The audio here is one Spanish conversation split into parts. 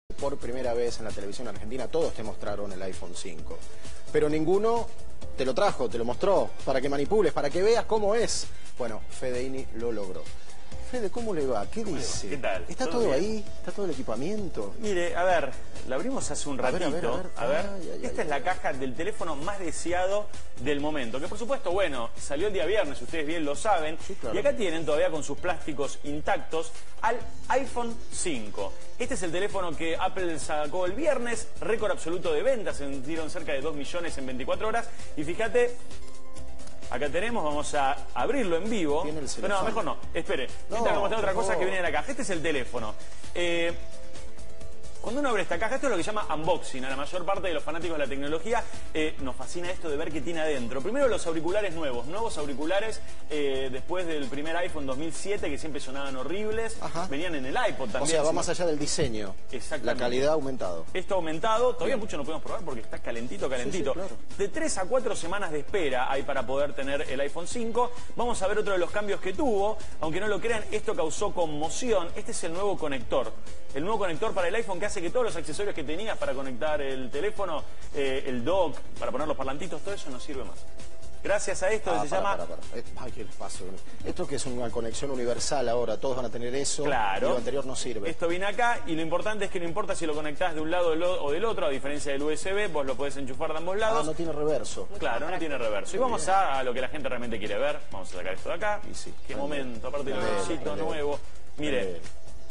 Por primera vez en la televisión argentina todos te mostraron el iPhone 5, pero ninguno te lo trajo, te lo mostró, para que manipules, para que veas cómo es. Bueno, Fedeini lo logró. Fede, ¿cómo le va? ¿Qué dice? ¿Qué tal? ¿Está todo ahí? ¿Está todo el equipamiento? Mire, a ver, la abrimos hace un ratito. A ver. Esta es la caja del teléfono más deseado del momento. Que por supuesto, bueno, salió el día viernes, ustedes bien lo saben. Sí, claro. Y acá tienen todavía con sus plásticos intactos al iPhone 5. Este es el teléfono que Apple sacó el viernes, récord absoluto de ventas, se vendieron cerca de 2 millones en 24 horas. Y fíjate, acá tenemos, vamos a abrirlo en vivo. Pero no, mejor no, espere. Tengo que mostrar otra cosa que viene en la caja. Este es el teléfono. Cuando uno abre esta caja, esto es lo que se llama unboxing. A la mayor parte de los fanáticos de la tecnología nos fascina esto de ver qué tiene adentro. Primero los auriculares nuevos auriculares después del primer iPhone 2007 que siempre sonaban horribles. Ajá. Venían en el iPod también. O sea, va más allá del diseño. Exactamente. La calidad ha aumentado. Esto ha aumentado, todavía mucho no podemos probar porque está calentito. Sí, claro. De 3 a 4 semanas de espera hay para poder tener el iPhone 5. Vamos a ver otro de los cambios que tuvo. Aunque no lo crean, esto causó conmoción. Este es el nuevo conector. El nuevo conector para el iPhone que hace que todos los accesorios que tenías para conectar el teléfono, el dock, para poner los parlantitos, todo eso no sirve más. Gracias a esto se llama... Ay, qué espacio. Esto que es una conexión universal ahora, todos van a tener eso. Claro. Y lo anterior no sirve. Esto viene acá y lo importante es que no importa si lo conectás de un lado o del otro, a diferencia del USB, vos lo podés enchufar de ambos lados. No tiene reverso. Claro, no tiene reverso. Y vamos a lo que la gente realmente quiere ver. Vamos a sacar esto de acá. Y sí, qué momento, aparte del bolsito nuevo. Mire,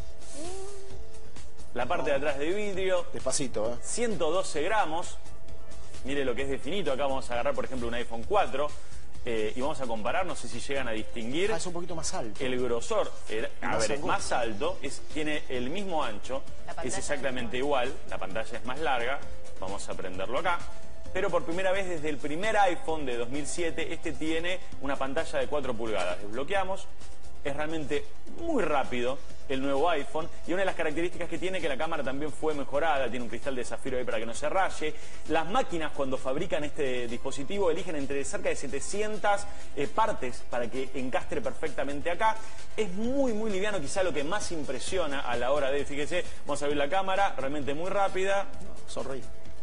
la parte de atrás de vidrio. Despacito, 112 gramos. Mire lo que es de finito. Acá vamos a agarrar, por ejemplo, un iPhone 4 y vamos a comparar. No sé si llegan a distinguir. Es un poquito más alto. El grosor, es más alto, tiene el mismo ancho, es exactamente igual. La pantalla es más larga. Vamos a prenderlo acá. Pero por primera vez desde el primer iPhone de 2007, este tiene una pantalla de 4 pulgadas. Desbloqueamos. Es realmente muy rápido el nuevo iPhone y una de las características que tiene es que la cámara también fue mejorada, tiene un cristal de zafiro ahí para que no se raye. Las máquinas cuando fabrican este dispositivo eligen entre cerca de 700 partes para que encastre perfectamente acá. Es muy liviano, quizá lo que más impresiona a la hora de, fíjese, vamos a abrir la cámara, realmente muy rápida. Sonríe.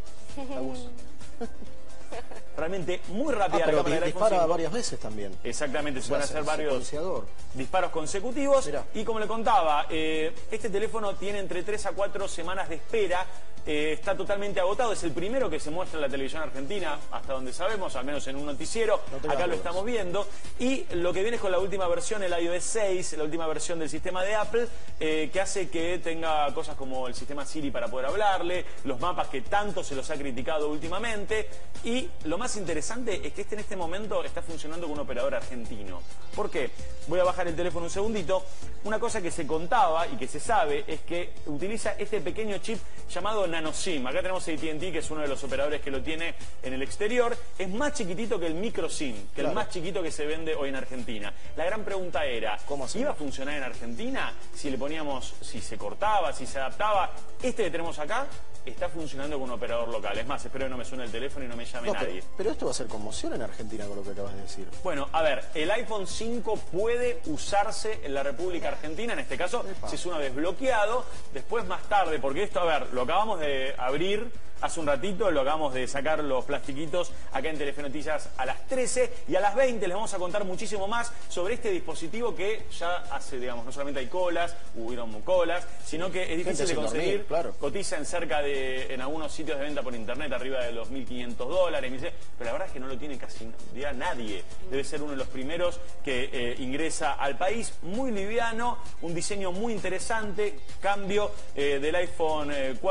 Realmente muy rápida la cámara del iPhone 5. Dispara varias veces también. Exactamente, se pueden hacer varios disparos consecutivos. Mirá. Y como le contaba, este teléfono tiene entre 3 a 4 semanas de espera. Está totalmente agotado, es el primero que se muestra en la televisión argentina, hasta donde sabemos, al menos en un noticiero. Acá lo estamos viendo. Y lo que viene es con la última versión, el iOS 6, la última versión del sistema de Apple, que hace que tenga cosas como el sistema Siri para poder hablarle, los mapas que tanto se los ha criticado últimamente. Y lo más interesante es que en este momento está funcionando con un operador argentino. ¿Por qué? Voy a bajar el teléfono un segundito. Una cosa que se contaba y que se sabe es que utiliza este pequeño chip llamado NanoSIM. Acá tenemos AT&T, que es uno de los operadores que lo tiene en el exterior. Es más chiquitito que el microSIM, que el más chiquito que se vende hoy en Argentina. La gran pregunta era, ¿iba a funcionar en Argentina? Si le poníamos, si se cortaba, si se adaptaba. Este que tenemos acá está funcionando con un operador local. Es más, espero que no me suene el teléfono y no me llame nadie. Pero esto va a ser conmoción en Argentina con lo que acabas de decir. Bueno, a ver, el iPhone 5 puede usarse en la República Argentina, en este caso, si es uno desbloqueado. Después, más tarde, porque esto, a ver, lo acabamos de abrir hace un ratito, lo acabamos de sacar los plastiquitos acá en Telefe Noticias a las 13 y a las 20 les vamos a contar muchísimo más sobre este dispositivo que ya hace, digamos, no solamente hay colas, hubieron colas, sino que es difícil de conseguir. Cotiza en cerca de, en algunos sitios de venta por internet, arriba de los $1.500. Me dice, pero la verdad es que no lo tiene casi nadie. Debe ser uno de los primeros que ingresa al país. Muy liviano, un diseño muy interesante, cambio del iPhone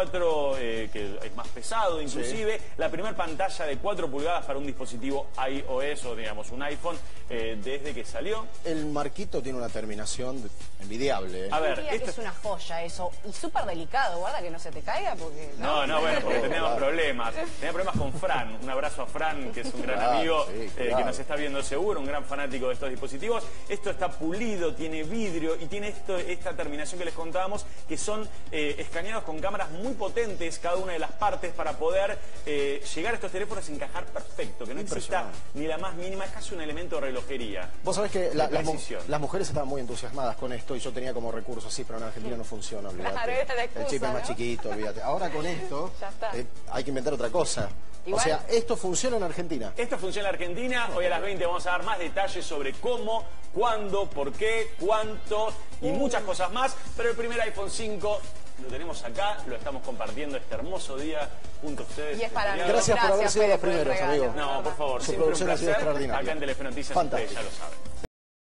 4 que es más pesado inclusive, la primera pantalla de 4 pulgadas para un dispositivo iOS o digamos un iPhone desde que salió. El marquito tiene una terminación envidiable. A ver, esto es una joya eso, y súper delicado, guarda que no se te caiga porque... No, bueno, porque teníamos problemas. Tenía problemas con Fran, un abrazo a Fran, que es un gran amigo, que nos está viendo seguro, un gran fanático de estos dispositivos. Esto está pulido, tiene vidrio y tiene esta terminación que les contábamos, que son escaneados con cámaras muy potentes, cada una de las partes. partes para poder llegar a estos teléfonos y encajar perfecto, que no exista ni la más mínima, es casi un elemento de relojería. Vos sabés que precisión. las mujeres estaban muy entusiasmadas con esto y yo tenía como recurso, sí, pero en Argentina no funciona, olvídate. Claro, era la excusa, el chip es más ¿no? chiquito, olvídate. Ahora con esto Ya está. hay que inventar otra cosa. Igual- O sea, esto funciona en Argentina. Esto funciona en Argentina. Hoy a las 20 vamos a dar más detalles sobre cómo, cuándo, por qué, cuánto y muchas cosas más. Pero el primer iPhone 5 lo tenemos acá, lo estamos compartiendo este hermoso día junto a ustedes. Y es para mí. Gracias por haber sido Fede, los por el primeros, regalo. amigo. No, por favor, Su siempre un producción ha sido placer. extraordinaria. Acá en Telefe Noticias, ustedes Fantástico. ya lo saben.